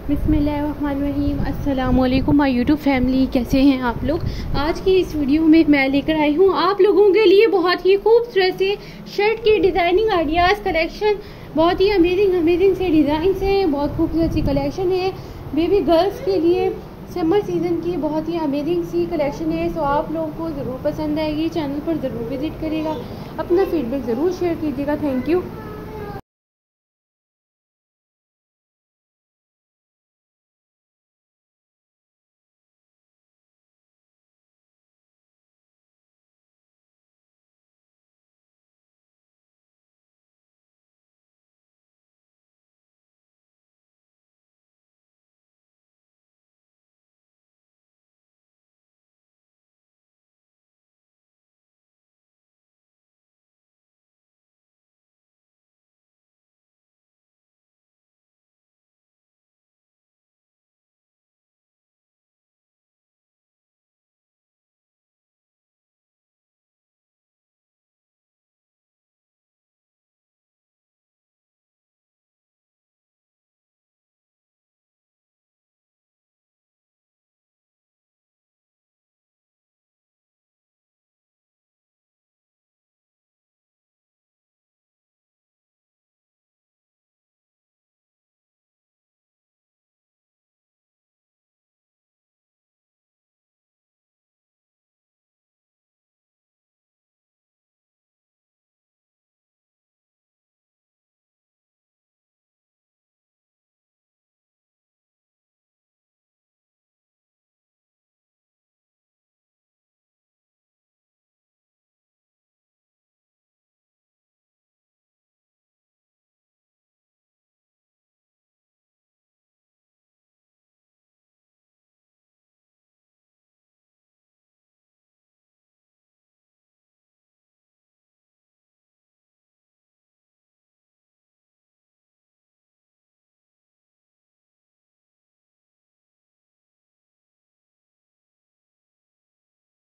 बिस्मिल्लाहिर्रहमानिर्रहीम। अस्सलाम वालेकुम माय यूट्यूब फैमिली, कैसे हैं आप लोग। आज की इस वीडियो में मैं लेकर आई हूँ आप लोगों के लिए बहुत ही खूबसूरत से शर्ट की डिज़ाइनिंग आइडियाज़ कलेक्शन। बहुत ही अमेजिंग से डिज़ाइन हैं, बहुत खूबसूरत सी कलेक्शन है बेबी गर्ल्स के लिए। समर सीज़न की बहुत ही अमेजिंग सी कलेक्शन है, सो आप लोगों को ज़रूर पसंद आएगी। चैनल पर ज़रूर विज़िट करिएगा, अपना फीडबैक ज़रूर शेयर कीजिएगा। Thank you.